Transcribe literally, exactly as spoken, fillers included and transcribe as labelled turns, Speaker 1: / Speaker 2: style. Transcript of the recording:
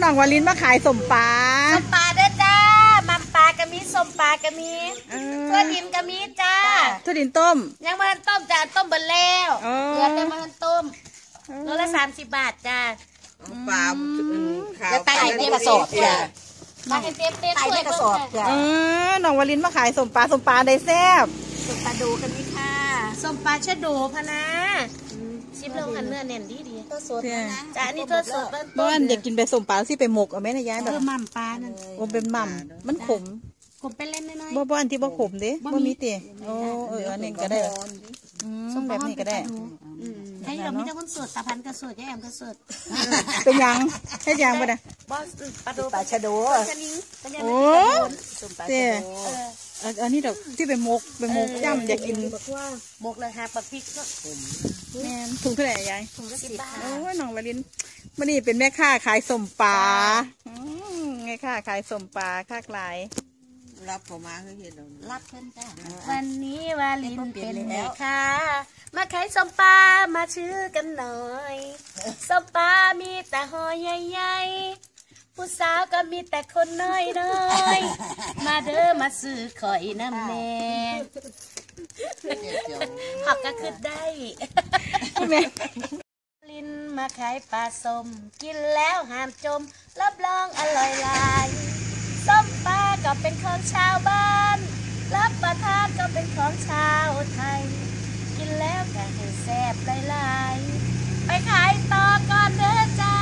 Speaker 1: น้องวาลินมาขายสมปลา
Speaker 2: สมปลาเด้อจ้ามัมปลากะมีสมปลากะมีทั่วดินกะมีจ้า
Speaker 1: ทั่วดินต้ม
Speaker 2: ยังมาต้มจ้าต้มเบนแล้วเหลือแต่มาต้มโลละสามสิบบาทจ้า
Speaker 3: ปลา
Speaker 2: จะไต่เต็มกระสอบจ้ามาเต็มเต็มเต็มถ้วยกระสอบจ้า
Speaker 1: น้องวาลินมาขายสมปลาสมปลาได้แซ่บ
Speaker 2: สมปลาดูกันนี่ค่ะสมปลาชะโดพะนะชิมลงอันเนื้อเน่นดีดีทอดสดนะจ้าอันนี้ทอดสด
Speaker 1: บ้านอยากกินไปสมปลาสิไปหมกเอาไหมนะยายแบบ
Speaker 2: เออมั่มปลานั่น
Speaker 1: โอ้เป็นมั่มมันขม
Speaker 2: ขมเป็นเล่นน้อย
Speaker 1: ๆบ่บ่อันที่บ่ขมเด้บ่มีเตะโอ้เอออันนี้ก็ได้แบบนี้ก็ได้
Speaker 2: ให้เราไม่ต้องคนสดตาพันก็สดแย่มก็สด
Speaker 1: เป็นยังให้ยังบ่ได้
Speaker 2: บอสปลาโด
Speaker 3: ปลาชะโด
Speaker 1: โอ้เตะอันนี้ดอกที่เป็นมกเป็นมกย่ำอยากกิน
Speaker 2: มกเลยฮะปลาพริกก็
Speaker 1: แม่ถุงเท่าไหร่ยาย
Speaker 2: ถุงละสิบบาท
Speaker 1: โอ้ยน้องวาลินวันนี้เป็นแม่ค้าขายสมปลาแม่ค้าขายสมปลาค้าขาย
Speaker 3: รับผมมาคือเห็น
Speaker 2: รับเพื่อนจ้าวันนี้วาลินเป็นแม่ค้ามาขายสมปลามาชื่อกันหน่อยสมปลามีแต่หอยใหญ่ๆผู้สาวก็มีแต่คนน้อยน้อยมาเด้อมาซื้อข่อยน้ำแม่หักก็คือได้ลินมาขายปลาส้มกินแล้วห้ามจมรับรองอร่อยหลายส้มปลาก็เป็นของชาวบ้านรับประทานก็เป็นของชาวไทยกินแล้วก็ให้แซ่บหลายๆไปขายต่อก่อนเด้อจ้า